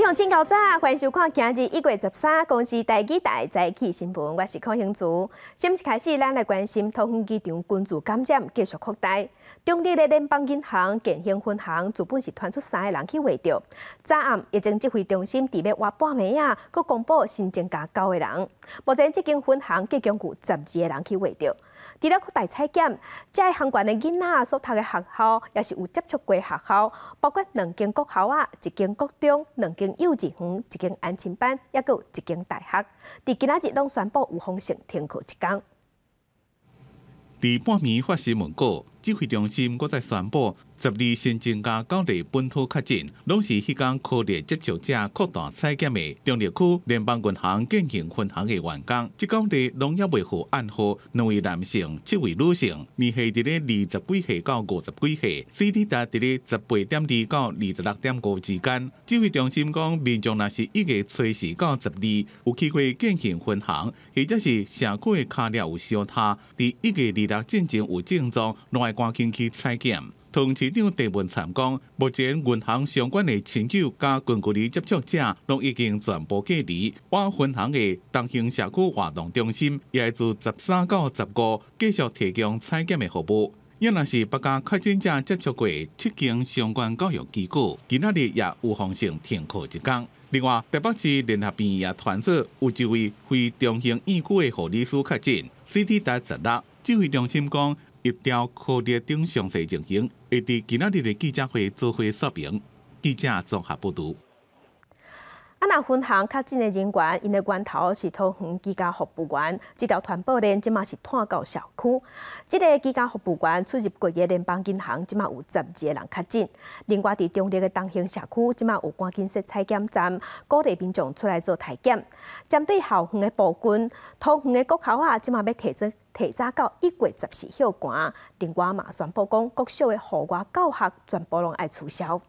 上真高早，欢迎收看今日1月13公司台记台早起新闻，我是邝兴竹。先开始，咱来关心桃园机场军事感染继续扩大。中立的联邦银行建兴分行资本是传出3个人去挖着，早暗疫情指挥中心伫要挖半暝啊，佮公布新增加9个人。目前这间分行计共有12个人去挖着。除了扩大采检，这个航管的囡仔所读的学校，也是有接触过学校，包括2间国校啊、1间国中、2间幼稚园、1间安亲班，也佮有1间大学。伫今仔日拢宣布有风险停课1天。 伫半暝发新闻稿，指挥中心搁再宣布，12新增加9例本土确诊，拢是迄天科列接触者扩大采检的中立区联邦银行建兴分行的员工。这9例拢还未获暗号，2位男性，7位女性，年纪伫咧20几岁到50几岁 ，CT 值伫咧18.2到26.5之间。指挥中心讲，民众若是1月初4到12有去过建兴分行，或者是社区的脚链有烧塌，伫1月26进前有症状，拢要赶紧去采检。桃园市长郑文灿讲，目前银行相关的亲友加近距离接触者，拢已经全部隔离。我分行的东兴社区活动中心也会自13到15继续提供采检的服务。也若是别家确诊者接触过7间相关教育机构，今仔日也有风险停课1天。另外，台北市联合病院也传出有一位非中型医区的护理师确诊 ，CT 值16。指挥中心讲，疫调科列等详细情形，会伫今仔日的记者会做会说明。记者综合报道。 那分行确诊的人员，因的源头是桃园居家服务员，这条传播链即马是拖到社区。这个居家服务员出入过的联邦银行，即马有12个人确诊。另外，伫中立的东兴社区，即马有赶紧设采检站，鼓励民众出来做体检。针对校园的部分，桃园的国校啊，即马要提早到1月14休寒。另外嘛，宣布讲国小的户外教学全部拢爱取消。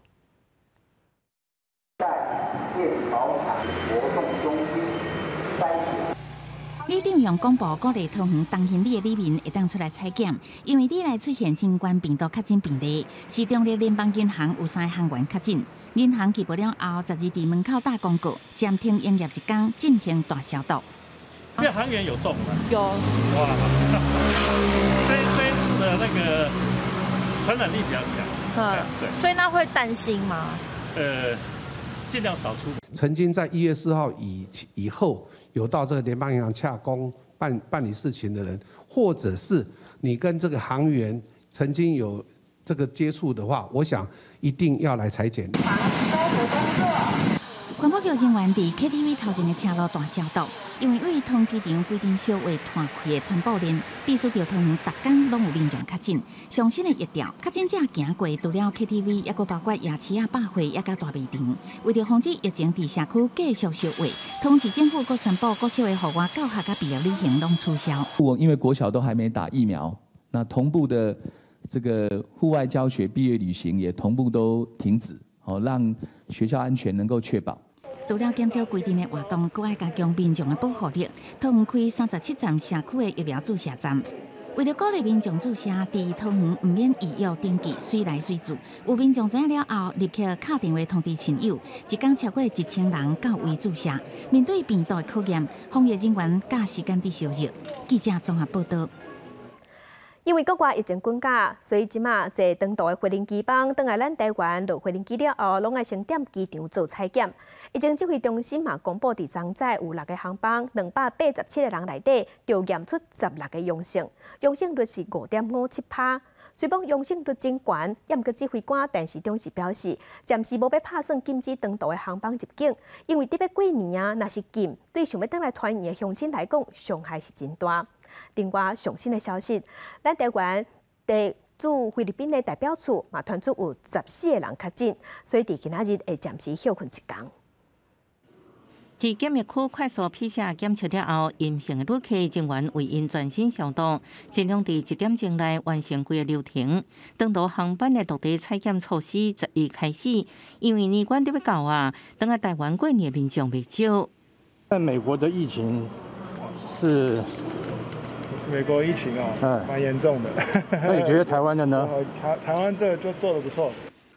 李长用公布鼓励桃园东兴里的里民会当出来采检，因为里内出现新冠病毒确诊病例，是中立联邦银行有3个行员确诊。银行举报了后，12伫门口打公告，暂停营业1天，进行大消毒。 这行员有中吗？ 有。 哇，这一次的那个传染力比较强。 对。所以那会担心吗？ 尽量少出。 曾经在1月4号以后有到这个联邦银行洽公办理事情的人，或者是你跟这个行员曾经有这个接触的话，我想一定要来采检。 环保局人员伫 KTV 头前的车路大消毒，因为为通机场规定小话断开的传播链，致使到桃园逐天拢有民众确诊。上新的疫调，确诊者行过除了 KTV， 也包括夜市啊、百货也甲大卖场。为了防止疫情伫社区继续烧话，桃园市政府阁宣布国小的户外教学甲毕业旅行拢取消。 因为国小都还没打疫苗，那同步的这个户外教学、毕业旅行也同步都停止，让学校安全能够确保。 除了减少规定的活动，阁爱加强民众的保护力。桃园开37站社区的疫苗注射站，为了鼓励民众注射，伫桃园唔免预约登记，随来随做。有民众知影了后，立刻打电话通知亲友，一天超过1000人到位注射。面对病毒的考验，防疫人员甲时间伫烧热。记者综合报道。 因为国外疫情滚价，所以即马坐长途的飞行机帮倒来咱台湾落飞行机了后，拢爱先踮机场做采检。疫情指挥中心嘛公布，伫昨早有6个航班，287个人内底就验出16个阳性，阳性率是5.57%。虽讲阳性率真悬，也毋过指挥官陈时中是表示，暂时无要拍算禁止长途的航班入境，因为伫要过年啊，若是禁，对想要倒来团圆的乡亲来讲，伤害是真大。另外，上新的消息，咱台湾驻菲律宾的代表处嘛传出有14个人确诊，所以伫今仔日会暂时休困1天。 伫检疫区快速PCR检测了后，阴性的旅客人员为因全身消毒，尽量伫1点钟内完成规个流程。长途航班的落地采检措施11开始，因为年关都要到啊，等下台湾过年的民众未少。 在美国的疫情是。 美国疫情蛮严重的。 那你觉得台湾的呢？ 台湾这个就做得不错。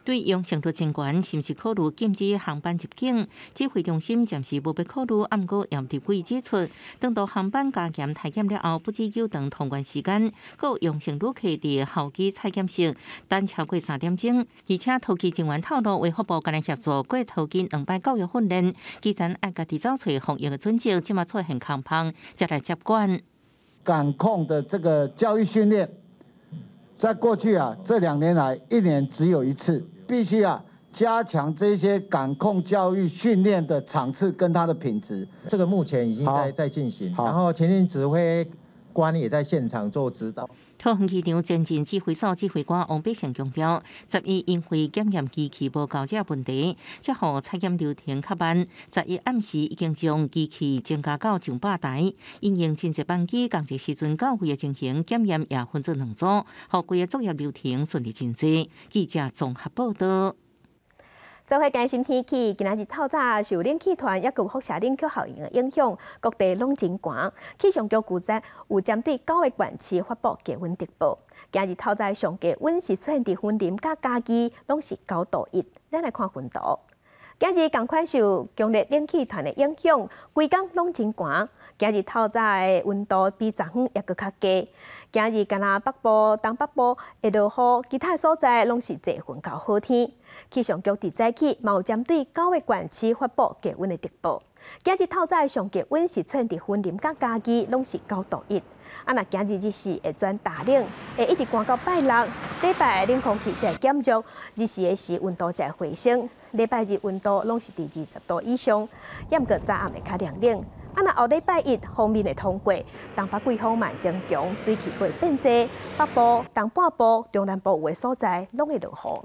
对用程度真悬，是毋是考虑禁止航班入境？指挥中心暂时无要考虑，暗过严特会指出，等到航班加严体检了后，不止久长通关时间，佫用乘旅客伫候机采检时等超过3点钟，而且桃机人员透露，为服务甲咱协助过桃机2摆教育训练，基层爱家己找找防疫的准则，即马出现空棚，才来接管。 感控的这个教育训练，在过去这2年来，1年只有1次。必须加强这些感控教育训练的场次跟它的品质。 这个目前已经在进行，然后前线指挥官也在现场做指导。 桃园机场前进指挥所指挥官王必胜强调，11因为检验机器无够这问题，才互采检流程较慢。11暗时已经将机器增加到100台，因应真侪班机同一时阵到位的情形，检验也分做2组，互规个作业流程顺利进行。记者综合报道。 做伙关心天气，今仔日透早受冷气团抑佮辐射冷却效应的影响，各地拢真寒。气象局负责有针对9个县市发布低温特报。今日透早上低温是出现伫云林甲嘉义，拢是9度1。咱来看云图。今日同款受强烈冷气团的影响，规工拢真寒。今日透早的温度比昨昏也佮较低。今日敢若北部、东北部会落雨，其他所在拢是侪云到好天。气象局伫早起嘛有针对9个县市发布低温的特报。今日透早上低温是出现伫云林甲嘉义，拢是9度1。若今日日时会转大冷，会一直寒到拜六。礼拜冷空气才会减弱，日时的时温度才会回升。礼拜日温度拢是伫20度以上，也毋过早暗会较凉冷。若后礼拜1锋面会通过，东北季风嘛会增强，水汽会变济，北部、东半部、中南部有的所在拢会落雨。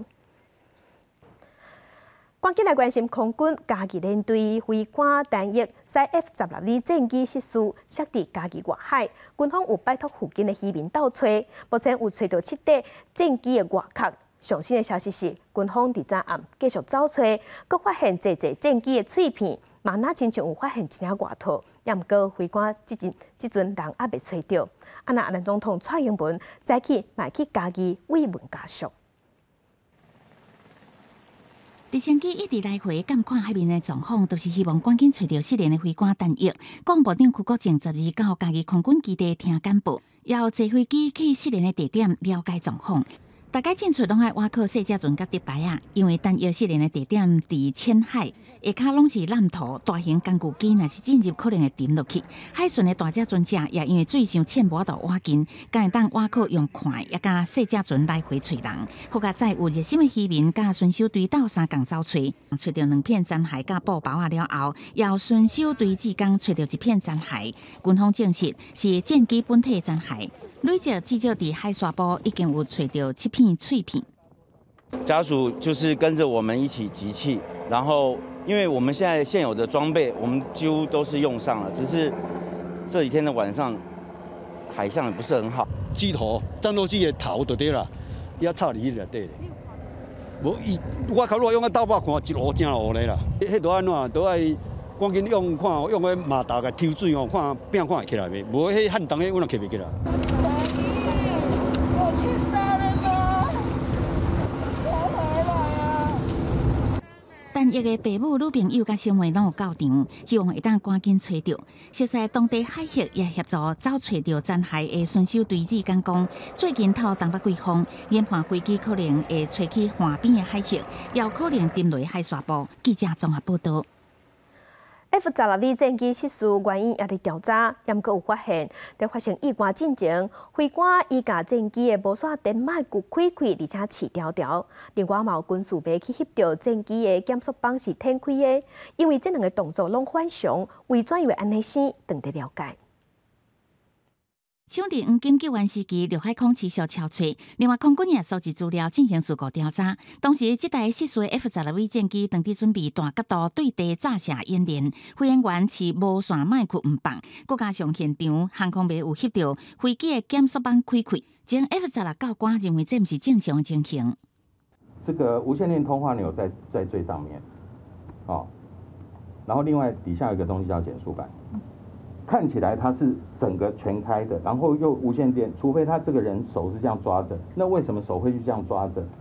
赶紧来关心空军嘉义联队飞官单翼西 F-16 战机失事，摔伫嘉义外海，军方有拜托附近的渔民倒找，目前有找到7块战机的外壳。上新的消息是，军方伫早暗继续找找，阁发现侪战机的碎片，嘛那亲像有发现一领外套，也毋过飞官即阵人还未找到。阿南总统蔡英文早起嘛去嘉义慰问家属。 直升机一直来回监看海面的状况，都是希望赶紧找到失联的飞官单翼。国防部长邱国正12到嘉义空军基地听简报，要坐飞机去失联的地点了解状况。大家进出拢爱挖靠细只船甲直排因为单翼失联的地点伫浅海，下骹拢是烂土，大型工具机若是进入可能会沉落去。海巡的大只船只也因为水伤浅，无法度挖紧，敢会当挖靠用看也甲细只船来回找人。好甲再有热心的渔民甲巡守队斗相共找找，找到2片残骸甲布包了后，要巡守队志工找到1片残骸，军方证实是战机本体残骸。累计至少伫海沙部已经有找到7片碎片。 家属就是跟着我们一起集气，然后因为我们现在现有的装备，我们几乎都是用上了，只是这几天的晚上海象也不是很好。 机头战斗机的头就对啦，也插伫内底。无伊，我靠，我用个刀把看一乌正乌咧啦，迄都安怎都爱赶紧用看用个马达个抽水哦，看变看会起来未？无迄汉重的我若起袂起来。 单翼的父母、女朋友甲兄妹拢有到场，希望会当赶紧找到。熟悉当地海域也协助找找到残骸的巡守队志工讲，最近透东北季风，研判飞机可能会吹去岸边的海域，也有可能沉落海沙部。记者综合报道。 F-16 战机失事原因也伫调查，也毋过有发现，在发生意外进前，飞官伊甲战机的无线电麦骨开开，而且刺条条。另外，嘛有军事迷去翕到战机的减速棒是天开的，因为这2个动作拢反常，为怎样会安尼生？等着了解。 抢伫黄金救援时期，陆海空持续超找。另外，空军也收集资料进行事故调查。当时，这台失事的 F-16 战机当地准备大角度对地炸射演练，飞行员是无线麦克唔放，再加上现场航空迷有翕到飞机的减速棒开开，将 F-16 教官认为这不是正常的情形。 这个无线电通话钮在最上面，然后另外底下有一个东西叫减速杆。看起来它是整个全开的，然后又无线电，除非他这个人手是这样抓着，那为什么手会去这样抓着？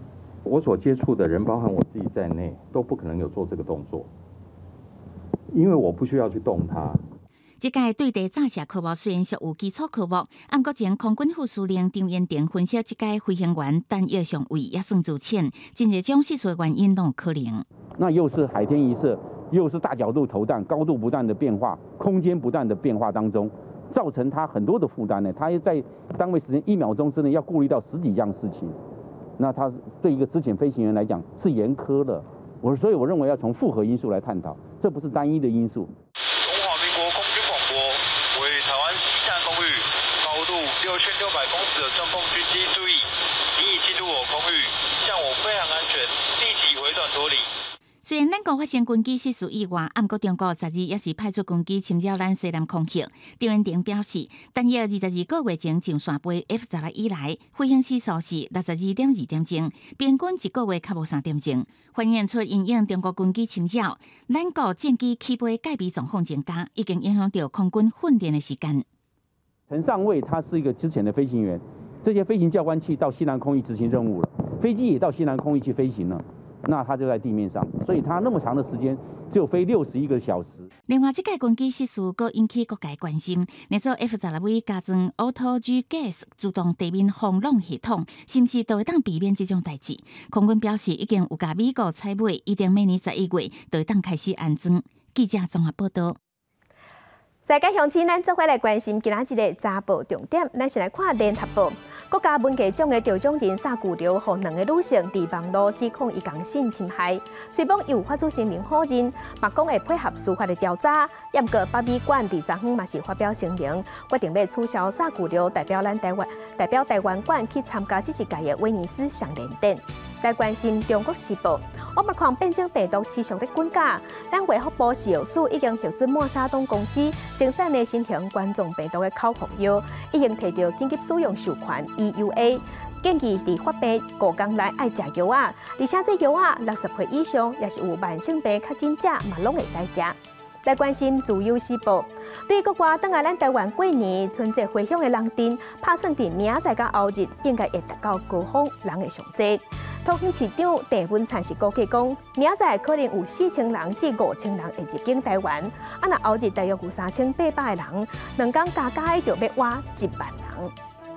我所接触的人，包含我自己在内，都不可能有做这个动作，因为我不需要去动它。 这届对地炸射科目虽然属有基础科目，按国前空军副司令张彦廷分析，这届飞行员弹药上位也算自浅，真侪种失事的原因都有可能。 那又是海天一色，又是大角度投弹，高度不断的变化，空间不断的变化当中，造成他很多的负担呢。他在单位时间1秒钟之内要顾虑到10几样事情，那他对一个资浅飞行员来讲是严苛的。所以我认为要从复合因素来探讨，这不是单一的因素。 中华民国空军广播，为台湾西南空域高度6600公尺的中共军机注意，请已进入我空域，向我飞行安全，立即回转脱离。 虽然咱国发生军机失事意外，不过中国12也是派出军机侵扰咱西南空域。张彦廷表示，但约22个月前上线飞 F-16以来，飞行时速是62.2点钟，平均一个月较无3点钟，反映出因应中国军机侵扰，咱国战机起飞戒备状况增加，已经影响到空军训练的时间。 陈上尉他是一个之前的飞行员，这些飞行教官器到西南空域执行任务了，飞机也到西南空域去飞行了。那他就在地面上，所以他那么长的时间只有飞61个小时。 另外，这届军机失事更引起各界关心。那座 F-16加装 Auto-G Gas 自动地面防浪系统，是不是都会当避免这种代志？空军表示，已经有甲美国采买，一定明年11月就会当开始安装。记者综合报道。 世界乡亲，咱做伙来关心今仔日的查报重点，咱先来看联合报。国家文革奖的赵奖人撒旧流，互2个女性伫网络指控伊讲性侵害，虽讲又发出声明否认，嘛讲会配合司法的调查。也不过北美馆伫昨昏嘛是发表声明，决定要取消撒旧流代表台湾馆去参加这一届的威尼斯双年展。来关心中国时报。Omicron 变种病毒持续在增加，咱卫福部是属已经核准默沙东公司生产的新型冠状病毒的口服药，已经摕到紧急使用授权 EUA， 建议伫发病5天内爱食药啊，而且这药啊60岁以上也是有慢性病确诊者嘛拢会使食。来关心自由时报，对国外等下咱台湾过年春节回乡的人阵，拍算伫明仔甲后日应该会达到高峰人的上济。桃园市长郑文灿是估计讲，明仔可能有4000人至5000人会入境台湾，啊那后日大约有3800个人，2天加起就要挖1万人。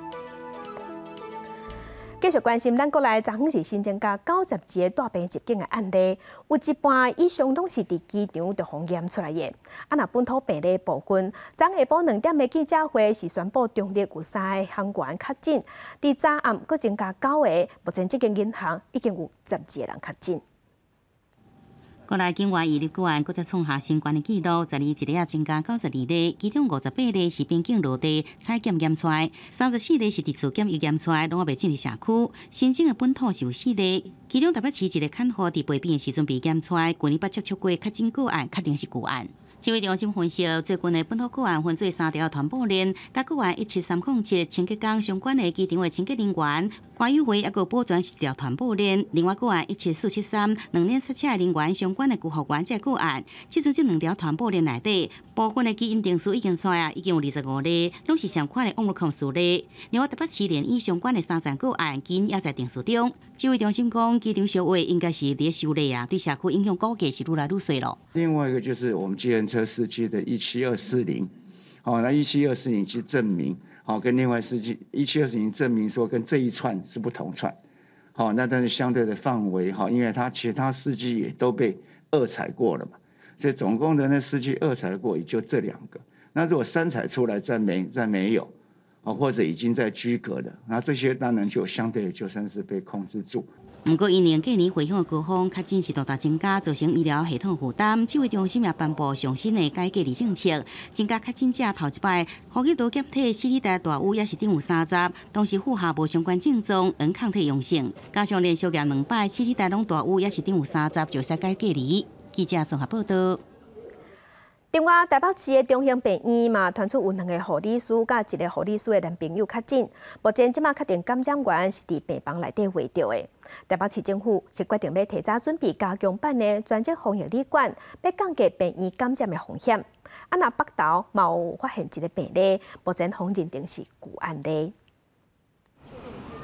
继续关心，咱国内昨昏是新增加90个大病入境的案例，有一半以上拢是伫机场就检验出来的。啊，那本土病例部分，昨下晡2点的记者会是宣布中立有3个航员确诊，伫早暗佫增加9个，目前这间银行已经有12个人确诊。 国内境外移入个案，搁再创下新高的纪录，12日也增加92例，其中58例是边境落地采检验出来，34例是伫厝检疫验出来，拢未进入社区。新增的本土是有4例，其中台北市一个看护伫陪病的时阵被检出来，去年8接触过确诊个案，确定是旧案。指挥中心分析，最近的本土个案分做3条传播链，甲个案17307清洁工相关的机场的清洁人员，关于会抑个保全是一条传播链。另外个案17473 2年塞车的人员相关的救护员这个案，即阵这2条传播链内底，部分的基因定数已经出来，已经有25例，拢是相关的网络控诉例。另外台北市联医相关的3件个案，基因也在定数中。指挥中心讲，机场小话应该是伫修理啊，对社区影响估计是愈来愈小咯。 另外一个就是我们计程车司机的17240，那17240去证明，跟另外司机17240证明说跟这一串是不同串，那但是相对的范围，因为他其他司机也都被2采过了嘛，所以总共的那司机2采过也就这2个，那如果3采出来再没有，或者已经在居隔的，那这些当然就相对的就算是被控制住。 不过，因应过年回乡的高峰确诊是大大增加，造成医疗系统负担。指挥中心也颁布上新的改隔离政策，增加确诊者头一摆，呼吸道检体4体大有也是顶有30，当时附下无相关症状，原抗体阳性。加上连续验2摆，4体拢大有也是顶有30，就使改隔离。记者综合报道。 另外，台北市的中兴病院嘛传出有2个护理师甲1个护理师的男朋友确诊，目前即马确定感染源是伫病房内底围着的。台北市政府是决定要提早准备加强版的专责防疫旅馆，要降低病院感染的风险。啊，那北投嘛有发现1个病例，目前方认定是旧案例。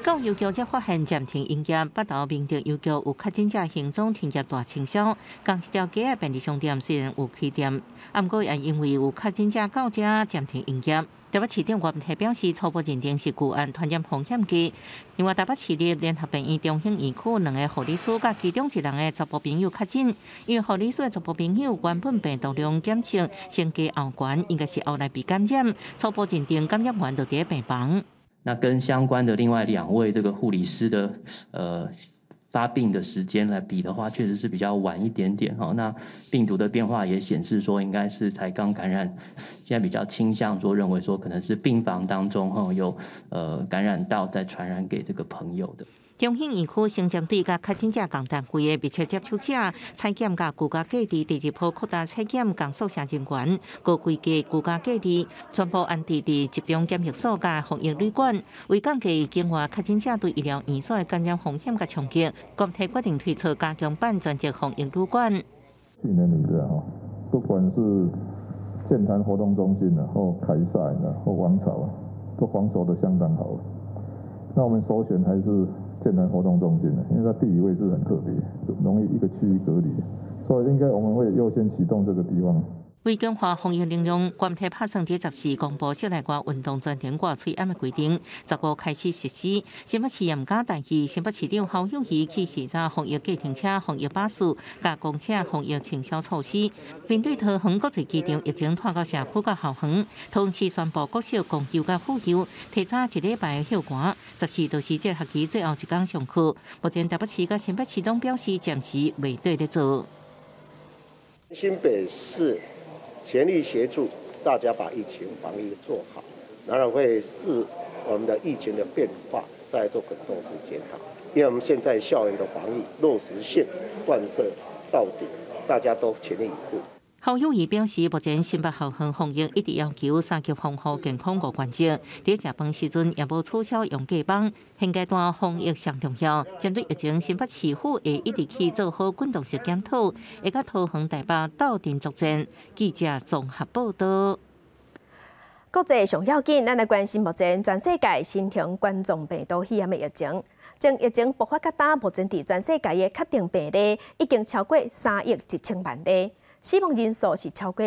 教育局则发现暂停营业，北投明德邮局有确诊者行踪停业大清消。港一条街的便利商店虽然有开店，不过也因为有确诊者到这暂停营业。台北市长原体表示，初步认定是旧案传染风险低。另外，台北市立联合病院中兴医区2个护理师甲其中1人的查甫朋友确诊，因为护理师的查甫朋友原本病毒量检测先加后悬，应该是后来被感染，初步认定感染源就伫病房。 那跟相关的另外2位这个护理师的发病的时间来比的话，确实是比较晚一点点哈。那病毒的变化也显示说，应该是才刚感染，现在比较倾向说认为说可能是病房当中有感染到再传染给这个朋友的。 中兴医区行政队甲确诊者共单位的密切接触者采检甲居家隔离第2波扩大采检共宿舍人员，高规格居家隔离，全部安置伫集中检疫所甲防疫旅馆。为降低境外确诊者对医疗院所的感染风险甲冲击，国体决定推出加强版专责防疫旅馆。 去年以来不管是健谈活动中心或凯撒或王朝都防守得相当好。那我们首选还是健谈活动中心因为它地理位置很特别，容易一个区域隔离，所以应该我们会优先启动这个地方。 为强化防疫力量，原体拍算伫14公布室内外运动全程挂喙暗的规定，15开始实施。新北市严加大意，新北市长侯友宜去视察防疫计程车、防疫巴士、加公车防疫清消措施。面对桃园国际机场疫情拖到社区甲校园，桃园市宣布国小、公幼甲妇幼提早1礼拜休寒，14到17学期最后1天上课。目前台北市甲新北市都表示暂时未对咧做。 新北市全力协助大家把疫情防疫做好，当然会视我们的疫情的变化，再做滚动式检讨。因为我们现在校园的防疫落实性贯彻到底，大家都全力以赴。 侯友宜表示，目前新北校园防疫一直要求3级防护健康5原则，伫食饭时阵也无取消用假饭。现阶段防疫上重要，针对疫情，新北市府会一直去做好滚动式检讨，会甲桃园、台北斗阵作战。记者综合报道。 国际上要紧，咱来关心目前全世界新型冠状病毒肺炎的疫情。从疫情爆发到今，目前伫全世界的确定病例已经超过3亿1千万例。死亡人数是超过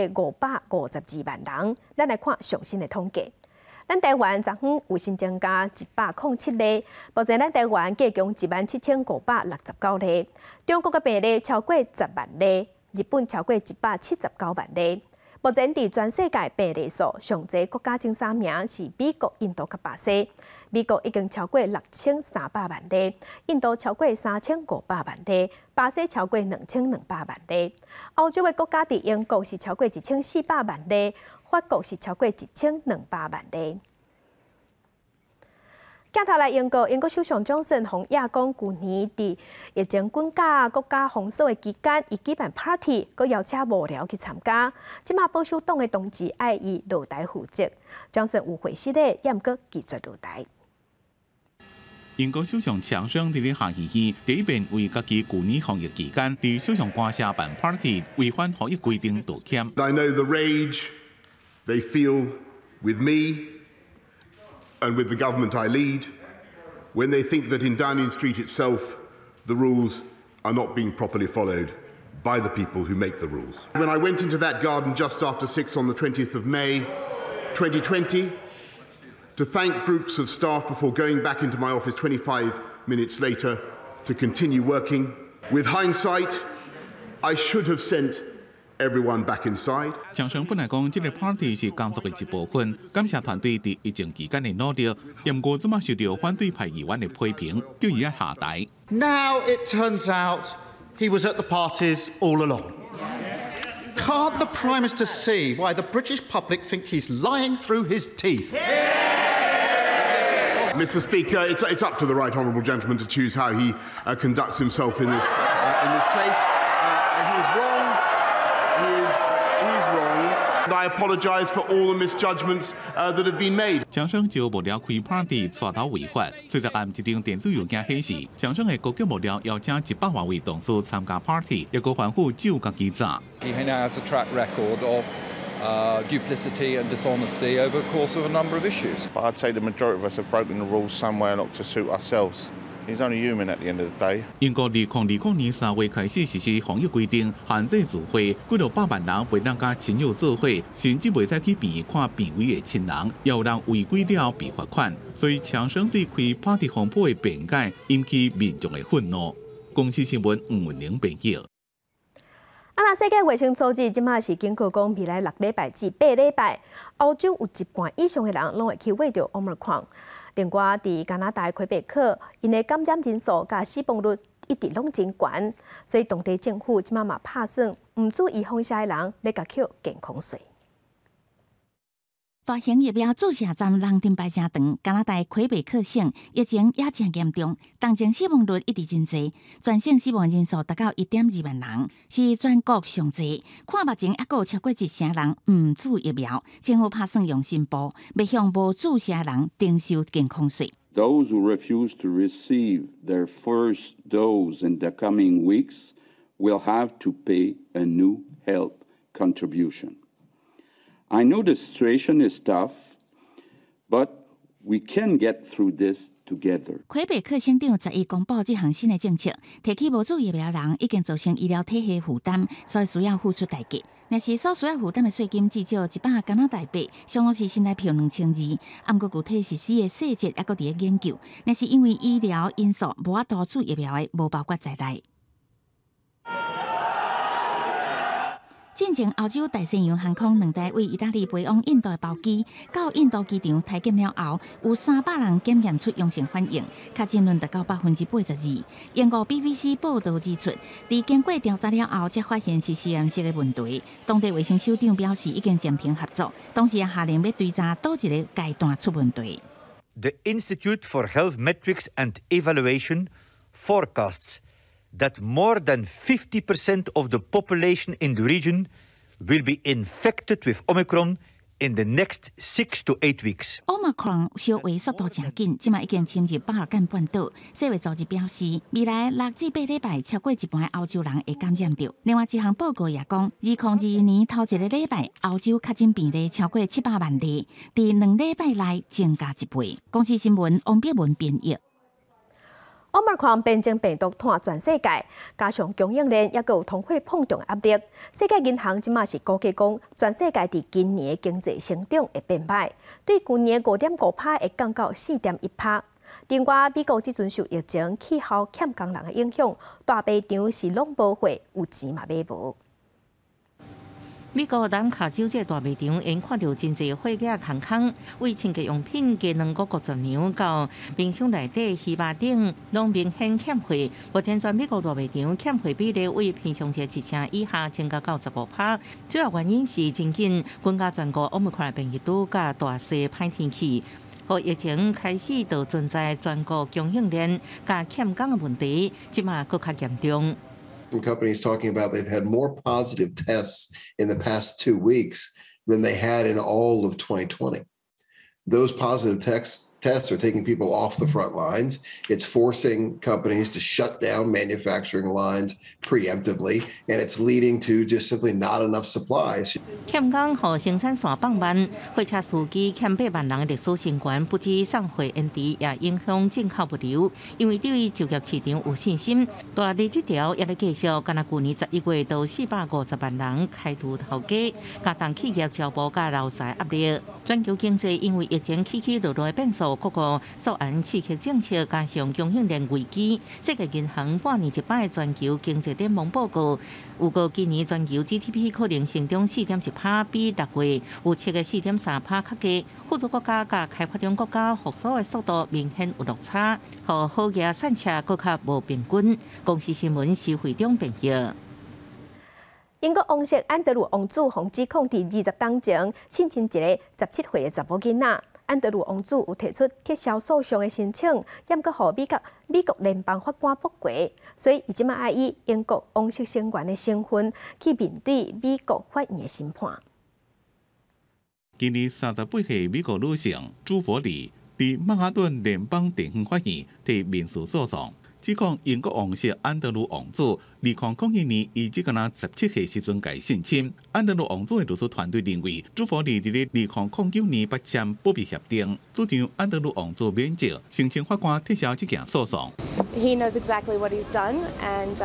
552万人。咱来看最新的统计。咱台湾昨昏有新增加107例，目前咱台湾计共17569例。中国的病例超过10万例，日本超过179万例。目前伫全世界病例数上侪国家前3名是美国、印度甲巴西。美国已经超过6300万例，印度超过3500万例，巴西超过2200万例。欧洲的国家伫英国是超过1400万例，法国是超过1200万例。镜头来英国首相强森洪亚讲，去年伫疫情滚价、国家封锁的期间，伊举办 party， 佮邀请幕僚去参加。即马保守党的同志爱伊落台负责，强森有会师的，也毋过拒绝落台。 英国首相强生伫咧下议院第一遍为家己去年防疫期间伫首相官舍办 party， 违反防疫规定道歉。 I know the rage they feel with me and with the government I lead when they think that in Downing Street itself the rules are not being properly followed by the people who make the rules. When I went into that garden just after 6 on the 20th of May 2020 to thank groups of staff before going back into my office 25 minutes later to continue working, with hindsight, I should have sent everyone back inside. 强生本来讲，这个 party 是工作的一部分，感谢团队伫疫情期间的努力。不过，即马受到反对派议员的批评，叫伊要下台。 Now it turns out he was at the parties all along. Can't the Prime Minister see why the British public think he's lying through his teeth? Mr. Speaker, it's up to the right honourable gentleman to choose how he conducts himself in this place. He's wrong. He's wrong. And I apologise for all the misjudgments that have been made. 强生就幕僚开 party 带头违法，随着按一张电子邮件显示，强生的高级幕僚邀请100万位同事参加 party， 也个反复酒甲基站。 He now has a track record of duplicity and dishonesty over the course of a number of issues. But I'd say the majority of us have broken the rules somewhere not to suit ourselves. He's only human at the end of the day. 英国2020年3月开始实施防疫规定，限制聚会，几600万人袂当甲亲友做伙，甚至袂使去病看病危的亲人，也有人违规了被罚款。所以强生对开 party 风波的辩解，引起民众的愤怒。公司新闻吴文玲报道。 那世界卫生组织即马是警告讲，未来6礼拜至8礼拜，欧洲有一半以上的人拢会去患着 Omicron。另外，伫加拿大的魁北克，因的感染人数甲死亡率一直拢真悬，所以当地政府即马嘛拍算，唔注意风险的人要甲扣健康税。 大型疫苗注射站人阵排真长，加拿大魁北克省疫情也真严重，当前死亡率一直真低，全省死亡人数达到1.2万人，是全国上低。看目前还有超过1成人唔注疫苗，政府拍算用新步，要向无注射人征收健康税。 Those who refuse to receive their first dose in the coming weeks will have to pay a new health contribution. I know the situation is tough, but we can get through this together. 魁北克省长11公布这项新的政策，提起无注疫苗人已经造成医疗体系负担，所以需要付出代价。若是所需要负担的税金至少100加拿大币，相当是新台票2200。不过具体实施的细节还搁伫咧研究，若是因为医疗因素无法度注疫苗的，无包括在内。进前，欧洲大西洋航空2台为意大利飞往印度的包机，到印度机场体检了后，有300人检验出阳性反应，确诊率达到82%。英国 BBC 报道指出，伫经过调查了后，才发现是实验室的问题。当地卫生首长表示，已经暂停合作，同时也下令要追查倒一个阶段出问题。 The Institute for Health Metrics and Evaluation forecasts that more than 50% of the population in the region will be infected with Omicron in the next 6 to 8 weeks. Omicron 小way速度真紧，即马已经侵入巴尔干半岛。世卫组织表示，未来6至8礼拜，超过一半欧洲人会感染到。另外一项报告也讲，2022年头一个礼拜，欧洲确诊病例超过700万例，伫2礼拜内增加1倍。公司新闻王碧文编译。 Omicron 变种病毒拖全世界，加上供应链也有通货膨胀压力。世界银行即马是估计讲，全世界伫今年的经济成长会变歹，对去年5.5%会降到4.1%。另外，美国即阵受疫情、气候欠工人的影响，大卖场是拢无货，有钱嘛买无。 美国南卡州这大卖场因看到真侪货架空空，为清洁用品、鸡卵50娘到冰箱内底、鱼肉等，拢明显欠货。目前全美国大卖场欠货比例为平常时1成以下增加到15%。主要原因是真紧国家全国Omicron变异株甲大西歹天气。和疫情开始就存在全国供应链甲欠工的问题，即马更较严重。 Some companies talking about they've had more positive tests in the past 2 weeks than they had in all of 2020. Those positive tests are taking people off the front lines. It's forcing companies to shut down manufacturing lines preemptively, and it's leading to just simply not enough supplies. 欠工和生产线放慢，货车司机欠8万人的历史新高，不止送货延迟，也影响进口物流。因为对就业市场有信心，大日这条也在继续。敢若去年11月到450万人开除头家，加重企业招募甲劳财压力。全球经济因为疫情起起落落的变数，各国所按刺激政策加上供应链危机，世界银行半年一摆的全球经济展望报告，预告今年全球 GDP 可能成长4.1%，比6月预测的4.3%较低。富足国家甲开发中国家复苏的速度明显有落差，和好业产车更较无平均。公司新闻是会长编译。 英国王室安德鲁王子被指控伫20天前性侵一个17岁的查某囡仔。安德鲁王子有提出撤销诉讼的申请，也搁互美国联邦法官驳过，所以伊即马爱以英国王室成员的身份去面对美国法院的审判。 今年38岁美国女性朱佛里伫曼哈顿联邦地方法院提民事诉讼， 指控英国王室安德鲁王子2002年以这个17岁时阵改性侵。安德鲁王子的律师团队认为，朱佛利伫2009年捌签保密协定，主张安德鲁王子免责，申请法官撤销这件诉讼。 He knows exactly what he's done, and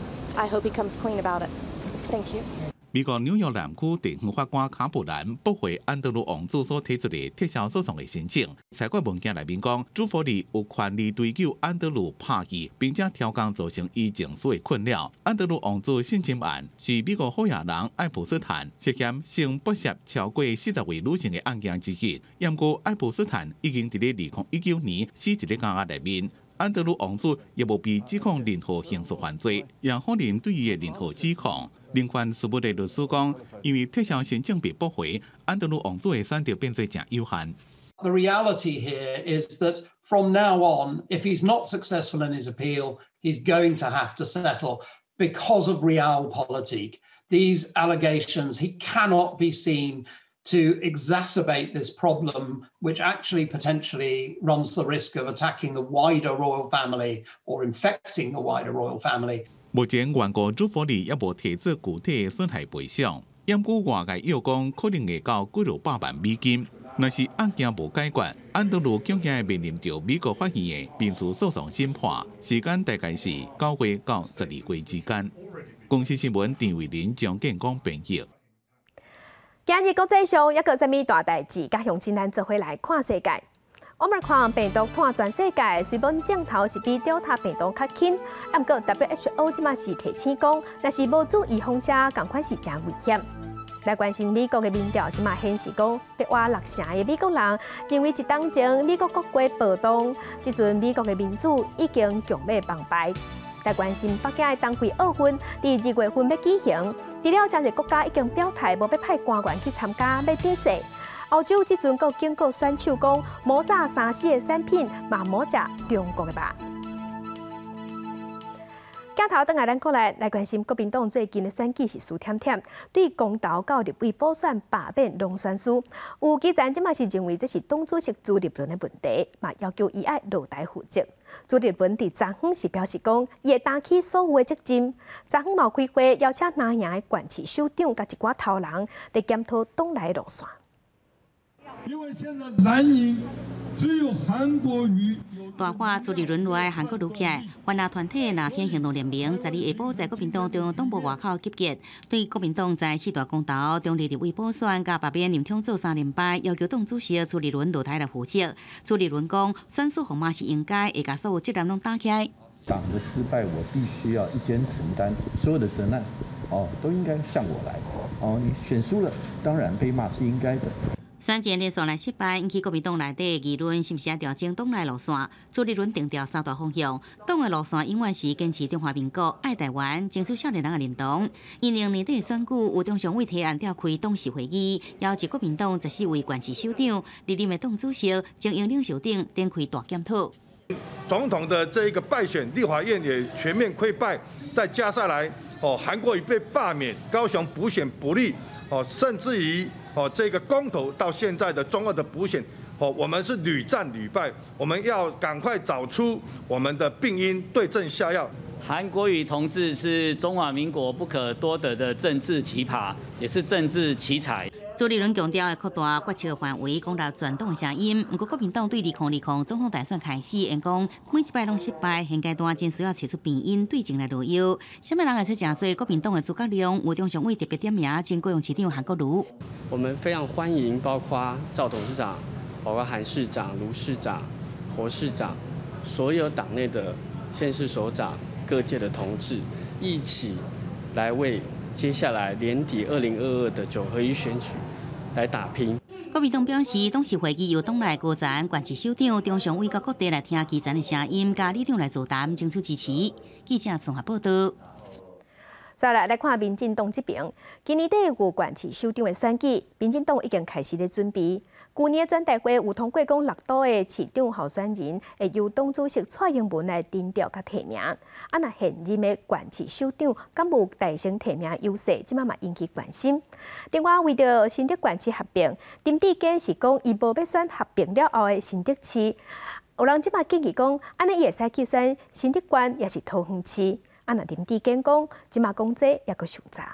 I hope he comes clean about it. Thank you. 美国纽约南区地方法官卡布兰驳回安德鲁王子所提出的撤销诉讼的申请。裁决文件内面讲，朱佛利有权利追究安德鲁拍戏，并且调降造成伊情绪的困扰。安德鲁王子性侵案是美国好野人爱普斯坦涉嫌性剥削超过40位女性的案件之一。不过，爱普斯坦已经在2019年死在监狱内面。安德鲁王子也无被指控任何刑事犯罪，也否认对伊的任何指控。林权事务的律师讲，因为撤销申请被驳回，安德鲁王子的选择变作真有限。 The reality here is that from now on, if he's not successful in his appeal, he's going to have to settle because of realpolitik. These allegations, he cannot be seen to exacerbate this problem, which actually potentially runs the risk of attacking the wider royal family or infecting the wider royal family. 目前，原告朱佛利也无提出具体的损害赔偿，因故外界要讲可能会到几落百万美金。若是案件无解决，安德鲁恐惊会面临着美国法院的民事诉讼审判，时间大概是9月到12月之间。公司新闻陈伟林、张建光编译。 今日国际上还有啥物大代志？甲乡亲咱做伙来看世界。Omicron 病毒拖全世界，虽本镜头是比 Delta 病毒较轻，不过 WHO 即马是提醒讲，若是无注意风险，同款是真危险。来关心美国的民调，即马显示讲，60%的美国人认为一当前美国国会暴动，即阵美国的民主已经强要崩败。来关心北京的冬季奥运，伫2月份要举行，除了真侪国家已经表态无要派官员去参加，要抵制。欧洲即阵阁警告选手讲，摩炸3C的产品嘛摩炸中国的吧。镜头转来咱国内来关心国民党最近的选举是输甜甜，对公投到立委补选罢免龙选书，有基层即嘛是认为这是党主席朱立伦的问题，嘛要求伊爱落台负责。朱立伦伫昨昏是表示讲，伊会担起所有的责任。昨昏嘛开会邀请南洋的县市首长甲一寡头人来检讨党内路线。 因为现在蓝营只有韩国瑜。 大话朱立伦来韩国愈起来，泛蓝团体那天行动联名，在下晡在国民党中党部外口集结，对国民党在4大公投中立委补选甲罢免林挺做3连败，要求党主席朱立伦落台来负责。朱立伦讲，选书号码是应该，会甲所有责任拢打起来。 党的失败，我必须要一肩承担所有的责难，都应该向我来。你选输了，当然被骂是应该的。 选前连续来失败，引起国民党内底议论，是毋是要调整党内路线？朱立伦定调3大方向，党的路线永远是坚持中华民国、爱台湾，争取少年人的认同。2020年底选举，有中常委提案召开董事会议，邀集国民党14位县市首长、历任的党主席、精英领袖等展开大检讨。 总统的这一个败选，立法院也全面溃败，再加上来，韩国瑜被罢免，高雄补选不利，甚至于。这个公投到现在的中2的补选，我们是屡战屡败，我们要赶快找出我们的病因，对症下药。 韩国瑜同志是中华民国不可多得的政治奇葩，也是政治奇才。 朱立伦强调要扩大决策范围，讲到全党声音。不过国民党对2020总统大选开始，因讲每一摆拢失败，现阶段真需要找出病因，对症来落药。什么人会出正说国民党的诸葛亮，有中常委特别点名，经高雄市长韩国瑜。 我们非常欢迎，包括赵董事长、包括韩市长、卢市长、侯市长，所有党内的县市首长、各界的同志，一起来为接下来年底2022的9合1选举来打拼。 国民党表示，董事会议由党内高层、县市首长、中常委到各地来听基层的声音，加里长来座谈，争取支持。记者综合报道。 再来看民进党这边，今年底有县市首长的选举，民进党已经开始咧准备。去年的全代会有通过讲6都的市长候选人会由党主席蔡英文来定调甲提名。若现任的县市首长敢无大胜提名优势，即嘛引起关心。另外，为着新竹县市合并，林志坚是讲伊无要选合并了后的新竹市。 有人即摆建议讲，安尼伊会使计算新竹县也是桃园市。若林志坚讲，即摆讲这也阁上早。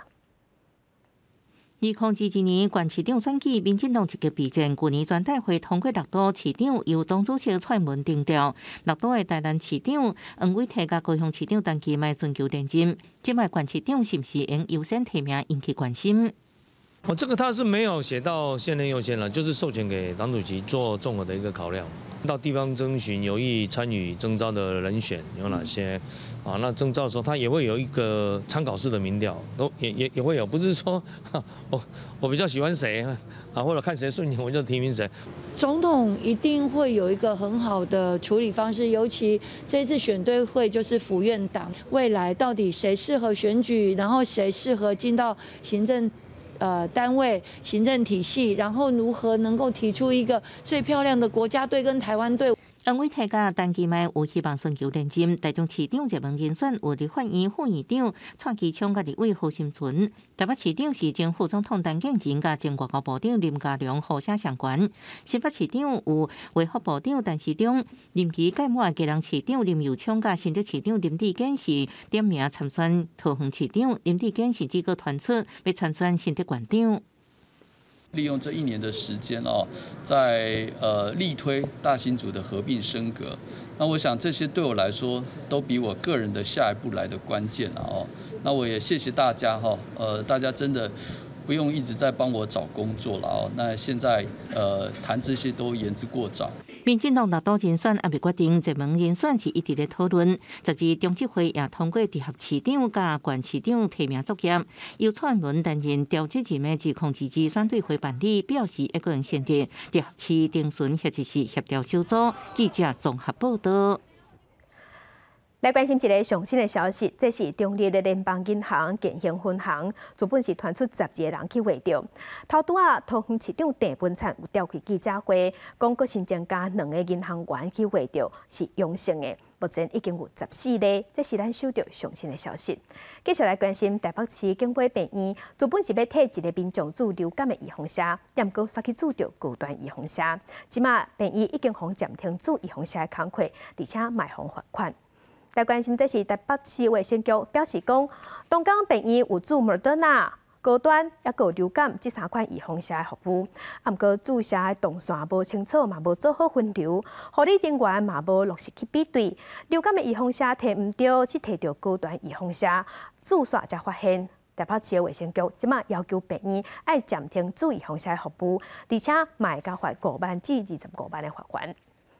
2021年县市长选举，民进党积极备战。去年全代会通过6都市长由党主席蔡文定调，6都的台南市长黄伟綽甲高雄市长陈其迈寻求连任。即摆县市长是不是应优先提名，引起关心。 这个他是没有写到现任优先了，就是授权给党主席做综合的一个考量。到地方征询有意参与征召的人选有哪些？那征召的时候，他也会有一个参考式的民调，也会有，不是说我比较喜欢谁或者看谁顺眼我就提名谁。 总统一定会有一个很好的处理方式，尤其这次选对会就是府院党，未来到底谁适合选举，然后谁适合进到行政。 单位行政体系，然后如何能够提出一个最漂亮的国家队跟台湾队？ 黄伟綽甲陈其迈有希望寻求连任，台中市长热门人选有立法院副院长蔡其昌甲立委何心存，台北市长是前副总统陈建仁甲前外交部长林佳龙互写相关。新北市长有卫福部长陈时中，任期届满的基隆市长林佑昌甲新竹市长林志坚是点名参选桃园市长，林志坚甚至个传出要参选新竹县长。 利用这1年的时间在力推大新竹的合并升格。那我想这些对我来说都比我个人的下一步来的关键那我也谢谢大家大家真的不用一直在帮我找工作了那现在谈这些都言之过早。 民进党6都人选还未决定，热门人选是一直咧讨论。12中执会也通过直辖市长甲县市长提名作业，由蔡文担任调集人的指控自治选对会办理，表示一个人选择直辖市定选或者是协调小组。记者综合报道。 来关心一个上新的消息，这是中立的联邦银行建兴分行，资本是传出12个人去围钓。头拄桃园市长郑文灿有召开记者会，讲阁新增加2个银行员去围钓是阳性的，目前已经有14例。这是咱收到上新的消息。继续来关心台北市警卫病院，资本是要替一个民众治流感的预防针，但阁煞去治着高端预防针。即马病院已经互暂停治预防针的工作，而且卖互罚款。 来关心，这是台北市卫生局表示讲，东港病院有注Moderna、高端也有流感这3款预防针的服务，不过注射的动线无清楚，嘛无做好分流，护理人员嘛无落实去比对，流感的预防针摕唔到，只摕到高端预防针，注射才发现。台北市卫生局即马要求病院要暂停注预防针的服务，而且嘛会加罚5万至25万的罚款。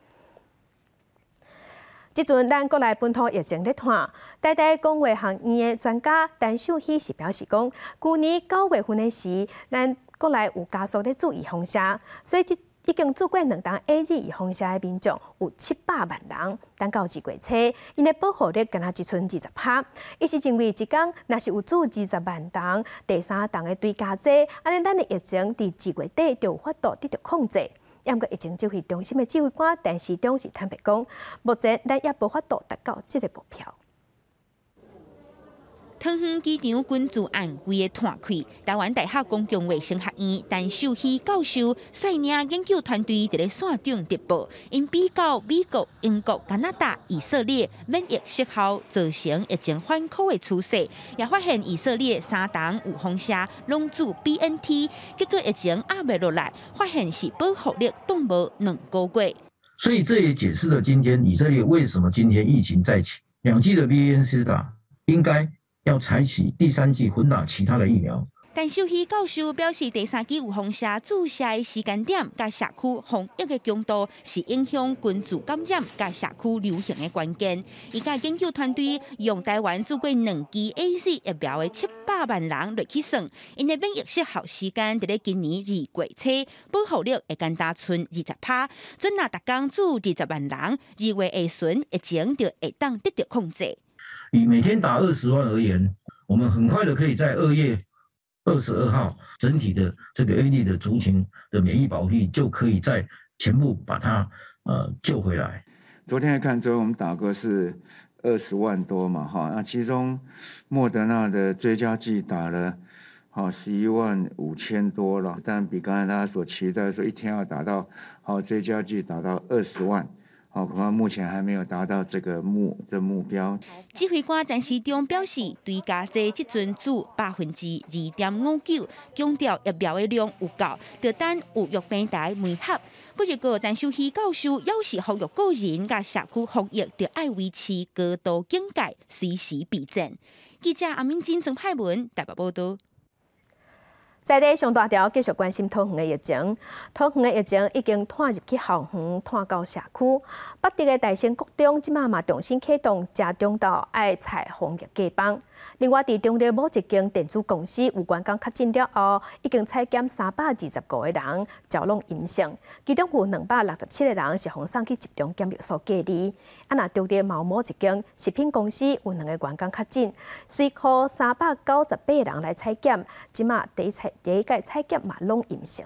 即阵，咱国内本土疫情咧看，台大公卫学院的专家陈秀熙是表示讲，去年9月份的时，咱国内有加速咧注预防针，所以已经注过2档 A 剂预防针的民众有700万人。但到2月初，因的保护力敢若只剩20%。伊是认为一天若是有注20万档，第3档的追加剂，安尼咱的疫情伫2月底就有法度得到控制。 不过，疫情指挥中心的指挥官陈时中是坦白讲，目前咱也无法度达到这个目标。 桃园机场群聚案规个摊开，台湾大学公共卫生学院陈秀熙教授率领研究团队伫咧线顶直播，因比较美国、英国、加拿大、以色列免疫失效造成疫情反扩的趋势，也发现以色列3档预防针拢注 BNT， 结果疫情压未落来，发现是保护力挡无2个月。 所以这也解释了今天以色列为什么今天疫情再起，2剂的 BNT 打应该。 要采取第3剂混打其他的疫苗。 陈秀熙教授表示，第3剂预防针注射的时间点甲社区防疫的强度是影响群聚感染甲社区流行的关键。伊甲研究团队用台湾做过2剂 AZ 疫苗的700万人来去算，因的免疫失效时间伫咧今年2月初，保护力会干达剩20%。准若逐工注20万人，2月下旬疫情就会当得到控制。 以每天打20万而言，我们很快的可以在2月22号，整体的这个 AD 的族群的免疫保护力就可以在全部把它救回来。 昨天看之后，我们打过是20万多嘛，哈，那其中莫德纳的追加剂打了11万5千多了，但比刚才大家所期待说一天要打到追加剂达到20万。 恐怕目前还没有达到这目标。 指挥官陈时中表示，对加剂即阵注2.59%，强调疫苗的量有够，就等有药平台媒合。不过，陈秀熙教授要是呼吁个人甲社区防疫，就要维持高度警戒，随时备战。记者阿敏真郑派文台北报道。 在地上大条继续关心桃园的疫情，桃园的疫情已经探入去校园，探到社区。北地的大兴国中即马嘛重新启动家中到爱采防疫假帮。另外，伫中立某一间电子公司有员工确诊了后，已经采检325个人，交拢阴性，其中有267个人是送去集中检疫所隔离。若中立某一间食品公司有2个员工确诊，随靠398人来采检，即马第一届采检嘛拢阴性。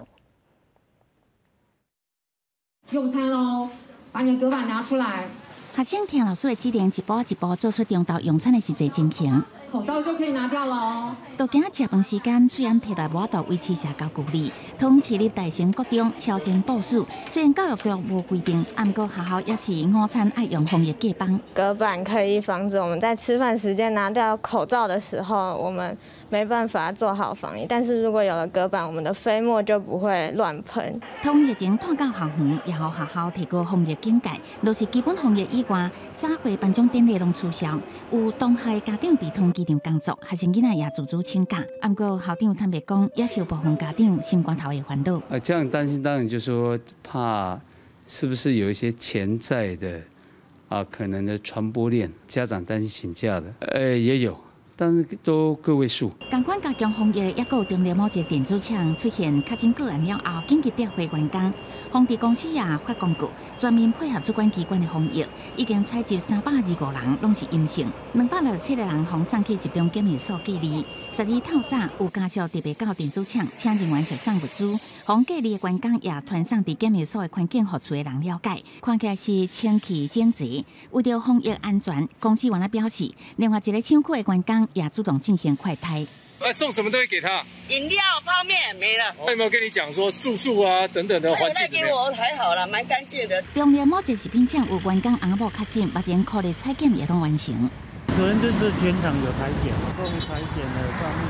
用餐喽，把你的隔板拿出来。 学生听老师的指令，一步一步做出中道用餐的实际情形。 口罩就可以拿掉了哦。 到今食饭时间，虽然摕来无度维持社交距离，通市立大兴国中超前部署。虽然教育局无规定，不过学校也是午餐爱用防疫假帮。 隔板可以防止我们在吃饭时间拿掉口罩的时候，我们没办法做好防疫。但是如果有了隔板，我们的飞沫就不会乱喷。 从疫情探到校园，也互学校提高防疫警戒。若是基本防疫以外，早会颁奖典礼拢取消。有当下家长伫通机场工作，学生囡仔也自主请假。不过校长坦白讲，也是有部分家长心肝头会烦恼。 这样担心当然就说怕是不是有一些潜在的可能的传播链，家长担心请假的，也有。但是都个位数。 同款加强防疫，也有中立某一个电子厂出现确诊个案了后，紧急调回员工。防治公司也发公告，专门配合主管机关的防疫，已经采集325人，拢是阴性，267个人送上去集中检疫所隔离。12透早有家属特别到电子厂，请人员协送物资，防隔离的员工也传送伫检疫所的环境，互厝的人了解。看起来是清气整齐。为了防疫安全，公司原来表示，另外一个厂区的员工也主动进行快筛。 送什么东西给他？ 饮料、泡面没了。 他有没有跟你讲说住宿啊等等的环境？ 给我还好啦，蛮干净的。 中立某一个食品厂有员工翁某确诊，目前科的采检也拢完成。 昨天就是全场有采检，共采检了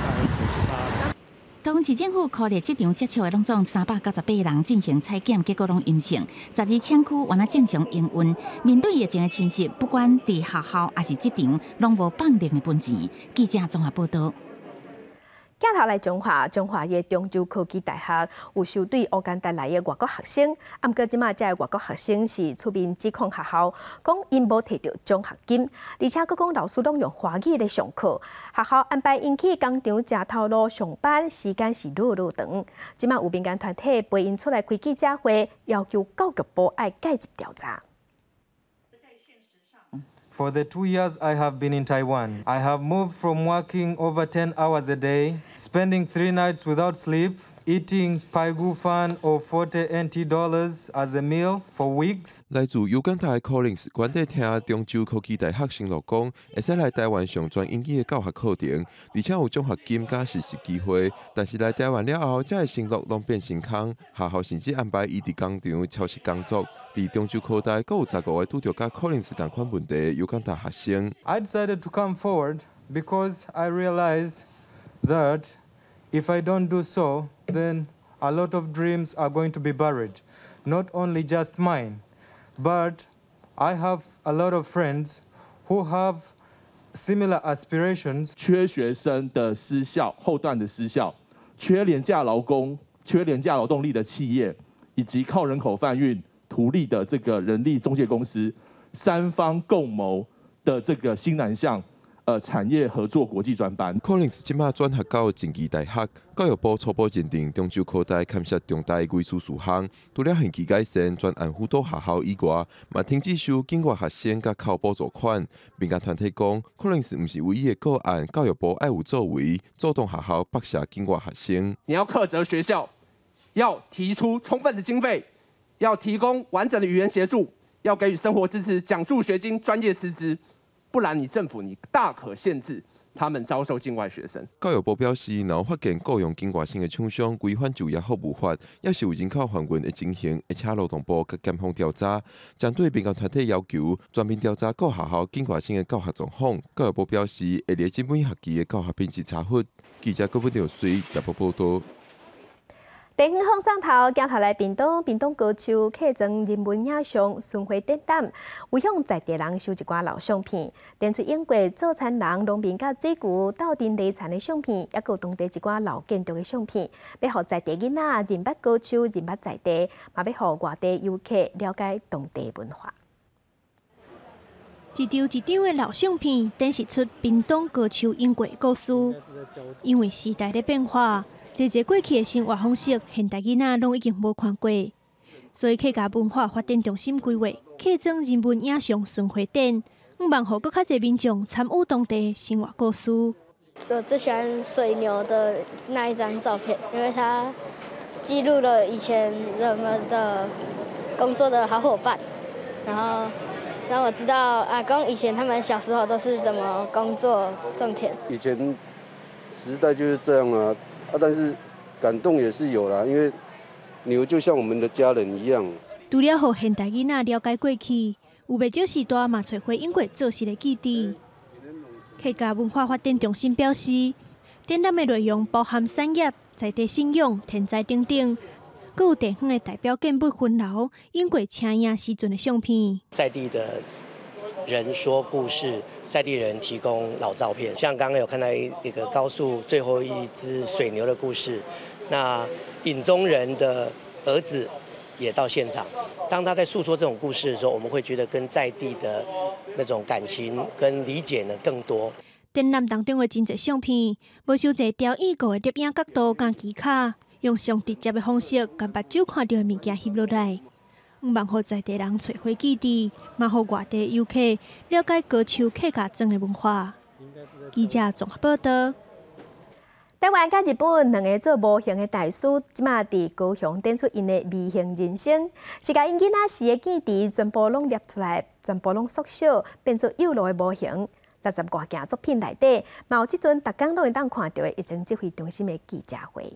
398人。 桃园市政府科列这场接触的拢总398人进行采检，结果拢阴性。12厂区原来正常营运，面对疫情的侵袭，不管伫学校还是职场，拢无放零的分钱。记者综合报道。 镜头来中华的中州科技大学有收对乌干达来的外国学生，不过即马这外国学生是出面指控学校，讲因无摕到奖学金，而且佫讲老师拢用华语来上课，学校安排因去工厂食头路上班，时间是愈长。即马有民间团体陪因出来开记者会，要求教育部爱介入调查。 For the 2 years I have been in Taiwan, I have moved from working over 10 hours a day, spending 3 nights without sleep, eating pai gu fan of $40 NT as a meal for weeks. 来自尤干达的 Collins 原在听中州科技大学承诺讲，会使来台湾上专英语的教学课程，而且有奖学金加实习机会。但是来台湾了后，这个承诺拢变成空，学校甚至安排伊伫工厂超时工作。伫中州科大，阁有15位拄着甲 Collins 同款问题的尤干达学生。 I decided to come forward because I realized that if I don't do so, then a lot of dreams are going to be buried. Not only just mine, but I have a lot of friends who have similar aspirations. 缺学生的失效，后段的失效，缺廉价劳工，缺廉价劳动力的企业，以及靠人口贩运图利的这个人力中介公司，三方共谋的这个新南向产业合作国际专班。 Collins 即马转学到政治大学，教育部初步认定中州科大欠缺重大的卫生事项，除了限期改善专案辅导学校以外，嘛停止收境外学生甲靠补助款。民间团体讲 ，Collins 唔是唯一的个案，教育部爱有作为，主动学校剥削境外学生。 你要苛责学校，要提出充分的经费。要提供完整的语言协助，要给予生活支持、奖助学金、专业师资，不然你政府你大可限制他们遭受境外学生。 教育部表示，若发现雇用境外生的厂商违反就业服务法，也是有人口贩运的情形，而且劳动部甲检方调查，针对民间团体要求全面调查各学校境外生的教学状况。教育部表示，会列每学期的教学品质查核。记者郭本条随台北报道。 地方放送头，镜头来屏东高手客庄人文影像巡回展览，为向在地人收一寡老相片，展出英国早餐人农民甲水牛斗阵犁田的相片，也有当地一寡老建筑的相片，要互在地囡仔认捌高手、认捌在地，嘛要互外地游客了解当地文化。 一张一张的老相片，展示出屏东高手英国故事。因为时代的变化。侪过去的生活方式，现代囡仔拢已经无看过，所以客家文化发展中心规划客庄人文影像巡回展，希望互更较侪民众参与当地的生活故事。 我最喜欢水牛的那一张照片，因为它记录了以前人们的工作的好伙伴，然后让我知道阿公以前他们小时候都是怎么工作种田。 以前时代就是这样啊。但是感动也是有啦，因为牛就像我们的家人一样。 除了互现代囡仔了解过去，有不少时代嘛找回英国做事的记忆。客家文化发展中心表示，展览的内容包含产业、在地信仰、天灾等等，还有地方的代表建筑分楼、英国请影时阵的相片。 在地的人说故事，在地人提供老照片，像刚刚有看到一个高速最后一只水牛的故事，那尹宗仁的儿子也到现场。当他在诉说这种故事的时候，我们会觉得跟在地的那种感情跟理解呢更多。 展览当中的真侪相片，无少侪雕异构的摄影角度甲技巧，用上直接的方式，甲目睭看到的物件翕落来。希望互在地人找回记忆，嘛互外地游客了解高手客家庄的文化。记者综合报道。 台湾甲日本两个做模型的大师，即马伫高雄展出因的微型人生，是甲因囡仔时的记忆全部拢捏出来，全部拢缩小，变做幼路的模型。60多件作品内底，嘛有即阵逐工都会当看到的疫情指挥中心的记者会。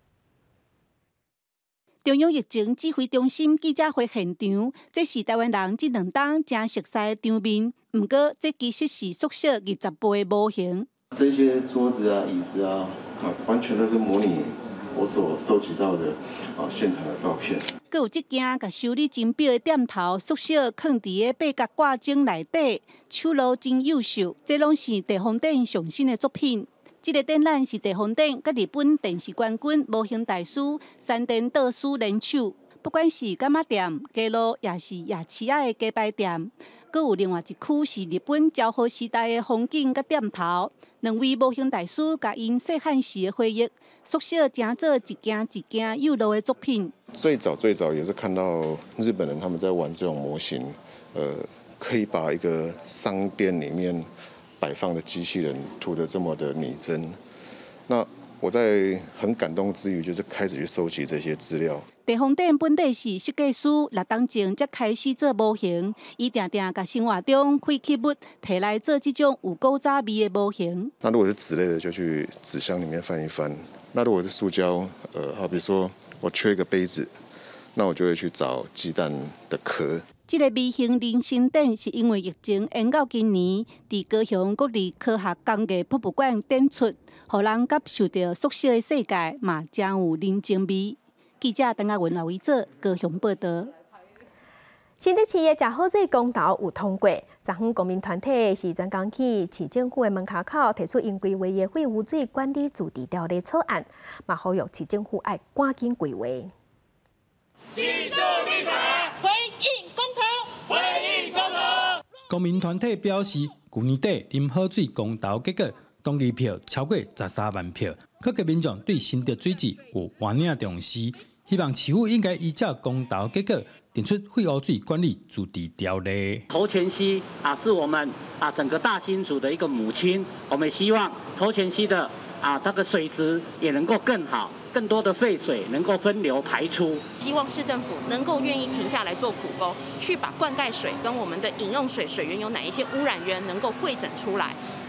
中央疫情指挥中心记者会现场，这是台湾人这2冬真熟悉的场面。不过，这其实是缩小20倍的模型。 这些桌子啊、椅子啊，完全都是模拟我所收集到的现场的照片。 还有这件甲修理真表的店头缩小放伫个八角挂钟内底，手路真优秀。这拢是地方展上新的作品。这个展览是地方展甲日本电视冠军模型大师山田道司联手，不管是柑仔店、街路，也是夜市仔的鸡排店，阁有另外一区是日本昭和时代的风景甲店头。2位模型大师甲因细汉时的回忆缩小，成做一件一件幼路的作品。 最早也是看到日本人他们在玩这种模型，可以把一个商店里面摆放的机器人涂得这么的拟真，那我在很感动之余，就是开始去收集这些资料。 地方展本地是设计师6冬前才开始做模型，伊定定甲生活中废弃物摕来做这种有古早味的模型。 那如果是纸类的，就去纸箱里面翻一翻；那如果是塑胶，好比说我缺一个杯子，那我就会去找鸡蛋的壳。 这个微型人生展是因为疫情延到今年，伫高雄国立科学工艺博物馆展出，互人感受到缩小的世界嘛，真有人情味。记者邓亚文来为做高雄报道。 新竹市的食好水公投有通过，昨昏公民团体是专工去市政府的门口提出因规划的废污水管理自治条例草案，嘛呼吁市政府要赶紧规划。 技术立法，回应公投，回应公投。 公民团体表示，去年底啉好水公投结果，同意票超过13万票，可见民众对新竹水质有完整重视，希望市府应该依照公投结果，定出废污水管理自治条例。 头前溪是我们整个大新竹的一个母亲，我们希望头前溪的它的水质也能够更好。更多的废水能够分流排出， 希望市政府能够愿意停下来做苦工，去把灌溉水跟我们的饮用水水源有哪一些污染源能够汇整出来。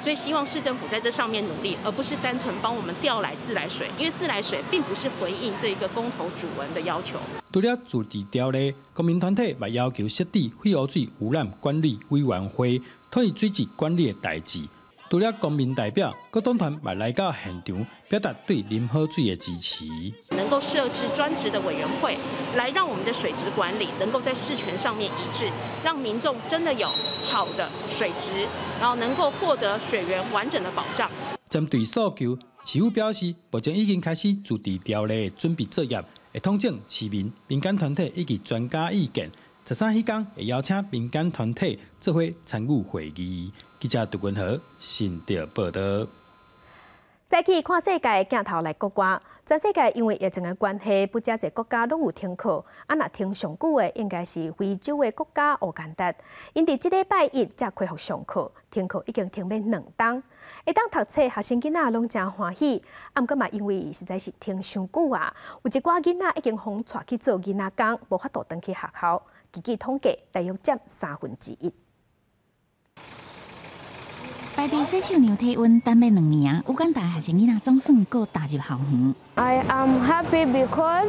所以希望市政府在这上面努力，而不是单纯帮我们调来自来水，因为自来水并不是回应这一个公投主文的要求。 除了自治条例，公民团体也要求设置废污水污染管理委员会，统一水质管理的代志。除了公民代表，各党团也来到现场，表达对啉好水的支持。 能够设置专职的委员会，来让我们的水质管理能够在事权上面一致，让民众真的有好的水质，然后能够获得水源完整的保障。 针对诉求，市府表示，目前已经开始自治条例的准备作业，会统整市民、民间团体以及专家意见。13迄天会邀请民间团体做伙参与会议。记者杜君和新潮报道。 早起看世界镜头来国外，全世界因为疫情的关系，不少个国家拢有停课。若停上久的，应该是非洲的国家乌干达。因伫即礼拜一才恢复上课，停课已经停了2冬。会当读册学生囡仔拢真欢喜，毋过嘛因为实在是停伤久啊，有一寡囡仔已经被带去做囡仔工，无法度回去学校。据统计，大约占1/3。 排队洗手量体温等要2年，乌干达学生囡仔总算搁踏入校园。 I am happy because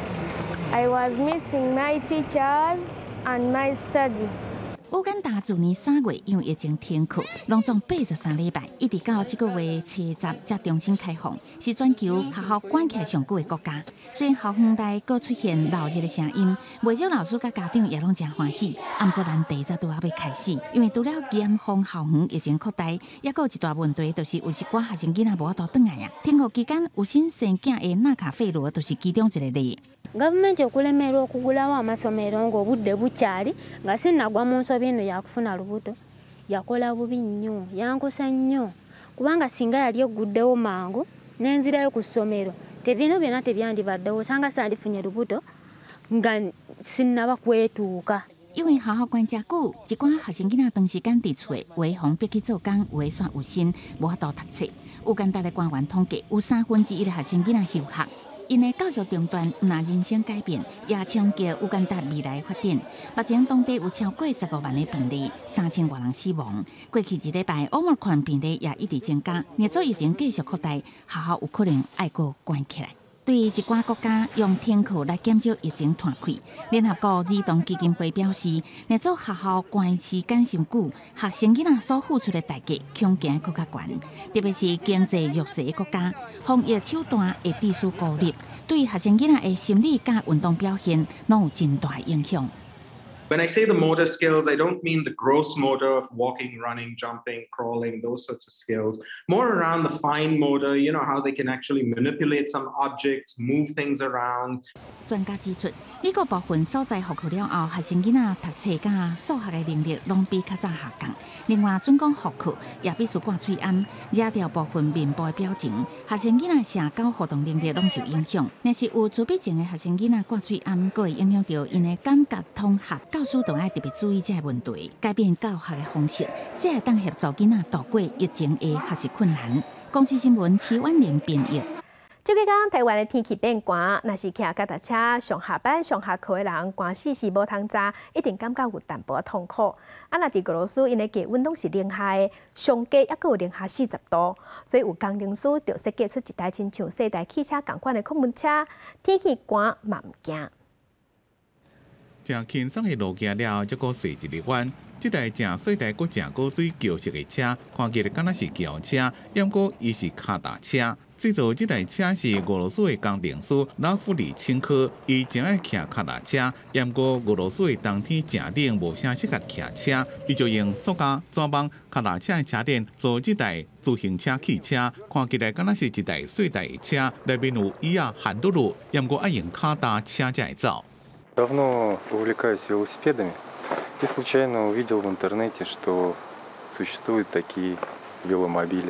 I was missing my teachers and my study. 乌干达去年3月因为疫情停课，拢总83礼拜，一直到这个月7日才重新开放，是全球学校关起上久的国家。虽然校园内搁出现闹热的声音，不少老师甲家长也拢真欢喜。不过难题才拄要开始，因为除了严防校园疫情扩大，也搁有一大问题，就是有一寡学生囡仔无法度转来啊。停课期间有新生囝的纳卡费罗，就是其中一个例。 Gavumenti okulemerwa okugulawo amasomero ng'obudde bukyali nga sinnagwa mu nsobi eno yakufuna lubuto yakola bubi nnyo yankosa nnyo kubanga singa yali eguddewo mangu n'enzirayo ku ssomero tebino byonna tebyandibaddewo osanga sandifunye lubuto nga sinnaba kwetuuka。 因为学校关遮久，一寡学生囡仔长时间伫厝，有的防逼去做工，有的煞有心，无法度读册。乌干达的官员统计，有1/3的学生囡仔休学。因的教育中断，唔但人生改变，也冲击乌干达未来发展。目前当地有超过15万的病例，3000多人死亡。过去一礼拜，Omicron病例也一直增加，若做疫情继续扩大，学校有可能爱搁关起来。对于一寡国家用停课来减少疫情传开，联合国儿童基金会表示，若做学校关时间伤久，学生囡仔所付出的代价恐惊更加悬。特别是经济弱势的国家，防疫手段会致使孤立，对学生囡仔的心理甲运动表现拢有真大影响。 When I say the motor skills, I don't mean the gross motor of walking, running, jumping, crawling, those sorts of skills. More around the fine motor, you know, how they can actually manipulate some objects, move things around. 专家指出，美国部分所在复课了后，学生囡仔读册甲数学的能力拢比较早下降。另外，准讲复课也必须挂喙安，惹掉部分面部的表情。学生囡仔社交活动能力拢受影响。若是有自闭症的学生囡仔挂喙安，佫会影响到因的感觉统合。教师就爱特别注意这个问题，改变教学的方式，才会当协助囡仔度过疫情的学习困难。公司新闻齐婉玲编译。 这几天台湾的天气变寒，若是骑脚踏车上下班、上下课的人，寒死是无通早，一定感觉有淡薄痛苦。若伫俄罗斯，因的气温拢是零下的，上低还佫有零下40度，所以有工程师就设计出一台亲像世代汽车同款的空门车，天气寒嘛唔惊。 正轻松的路行了，再搁细一日弯。这台正细台、搁正高水桥式的车，看起来敢若是轿车，不过伊是脚踏车。制造这台车是俄罗斯的工程师拉夫里钦科，伊真爱骑脚踏车，不过俄罗斯的冬天正冷，无啥适合骑车，伊就用塑胶、纸板、脚踏车的车垫做这台自行车汽车，看起来敢若是一台细台的车，内面有椅啊、hand嘟噜，不过爱用脚踏车才会走。 Давно увлекаюсь велосипедами и случайно увидел в интернете, что существуют такие веломобили.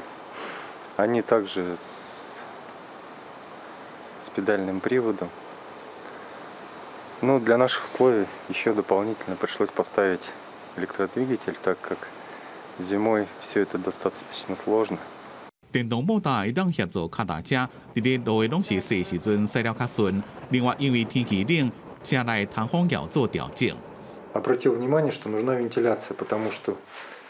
Они также с педальным приводом. Но для наших условий еще дополнительно пришлось поставить электродвигатель, так как зимой все это достаточно сложно. 电动摩托会当协助脚踏车，伫咧路的拢是细时阵驶了较顺。另外，因为天气冷。车内通风要做调整。 Обратил внимание, что нужна вентиляция, потому что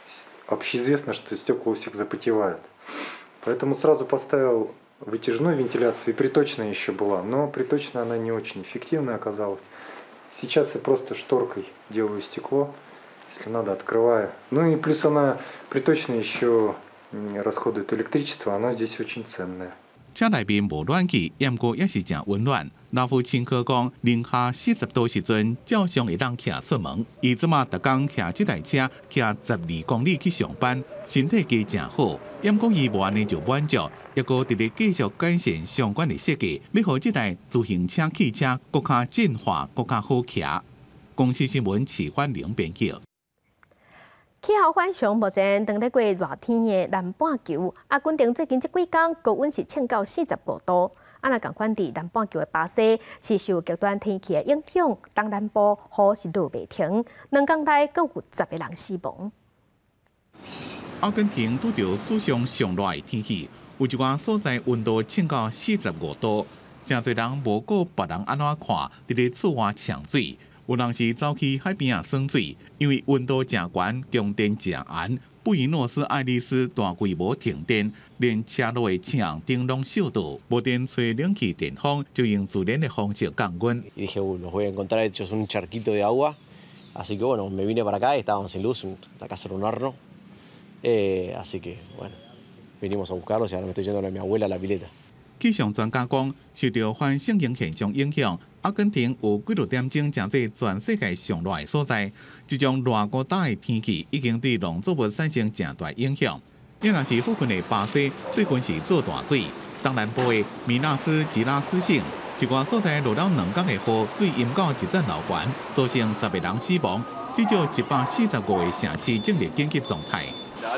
общеизвестно, что стекла у всех запотевают. Поэтому сразу поставил вытяжную вентиляцию, и приточная еще была, но приточная она не очень эффективная оказалась. Сейчас я просто шторкой делаю стекло, если надо, открываю. Ну и плюс она приточная еще расходует электричество, оно здесь очень ценное. 车内面无暖气，不过也是真温暖。老父亲可讲，零下40度时阵，照常会当徛出门。伊即马逐工徛这台车，徛12公里去上班，身体加真好。不过伊无安尼就满足，也个直咧继续改善相关的设计，要让这台自行车汽车更加进化、更加好徛。公司新闻市范玲编辑。 气候反常，目前当咧过热天的南半球，昆顶最近这几天高温是降到45度。若共款伫南半球的巴西是受极端天气的影响，东南部雨是落袂停，2天内阁有10个人死亡。 阿根廷拄着史上上热的天气，有一寡所在温度降到45度，真侪人无顾别人安怎看，伫咧厝外呛水。有人是走去海边耍水，因为温度真悬，供电真严。布宜诺斯艾利斯大规模停电，连车路的墙顶拢烧到，无电吹冷气电风，就用自然的方式降温。 Dije, los voy a encontrar hechos un charquito de agua, así que bueno, me vine para acá y estaban sin luz, la casa era un horno, así que bueno, vinimos a buscarlos y ahora me estoy yendo a mi abuela a la pileta. 气象专家讲，受到反盛型现象影响，阿根廷有几多点钟真做全世界上热的所在。这种热高大的天气已经对农作物产生真大影响。也若是附近的巴西，最近是做大水；东南部的米纳斯吉拉斯省，一寡所在落了2天的雨，水淹到一层楼悬，造成10个人死亡，至少145个城市进入紧急状态。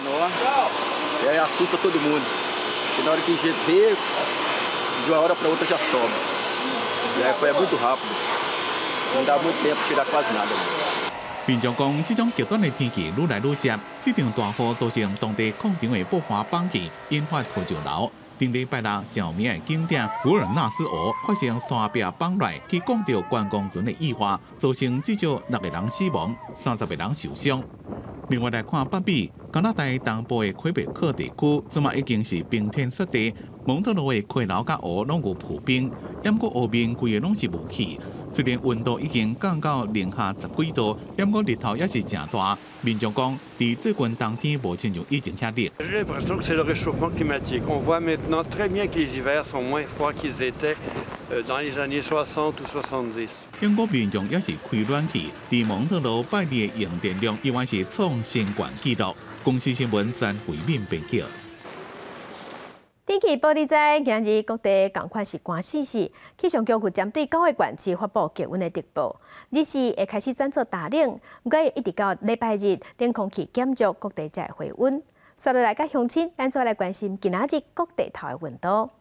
De uma hora para outra já sobe. É muito rápido. Não dá muito tempo tirar quase nada. 民众讲，这种极端的天气愈来愈接，这场大雨造成当地矿场的爆发崩起，引发土石流。顶礼拜六，有名的景点福尔纳斯河发生山壁崩落，去讲到观光船的意外，造成至少6个人死亡，30个人受伤。另外来看北美，加拿大东部的魁北克地区，即马已经是冰天雪地，蒙特罗的溪流甲河拢有破冰，不过河面规个拢是雾气。虽然温度已经降到零下10几度，不过日头也是真大。民众讲，伫最近冬天无亲像以前遐热。 J'ai l'impression que c'est le réchauffement climatique. On voit maintenant très bien que les hivers sont moins froids qu'ils étaient dans les années 60 ou 70. 英国民众也是开暖气，伫蒙特罗拜日的用电量依然是创新高纪录。公司新闻詹慧敏编辑。 天气报你知，今日各地同款是寒死死。气象局有针对9个县市发布低温的特报，日时会开始转做大冷，不过一直到礼拜日，冷空气减弱，各地才会回温。接落来，甲乡亲，咱再来关心今仔日各地头的温度。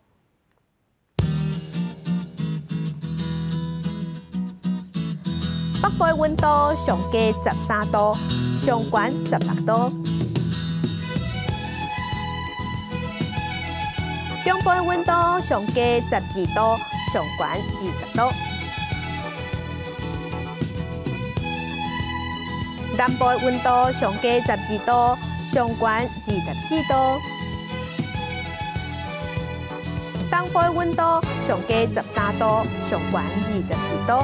北部的温度上低13度，上悬16度。中部的温度上低12度，上悬20度。南部的温度上低12度，上悬24度。东部的温度上低13度，上悬22度。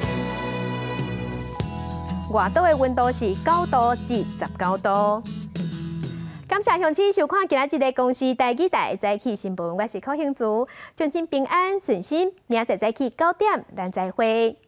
外岛的温度是9度至19度。感谢乡亲收看今仔日的公视台语台早起新闻，我是柯兴竹，祝您平安顺心，明仔早起9点咱再会。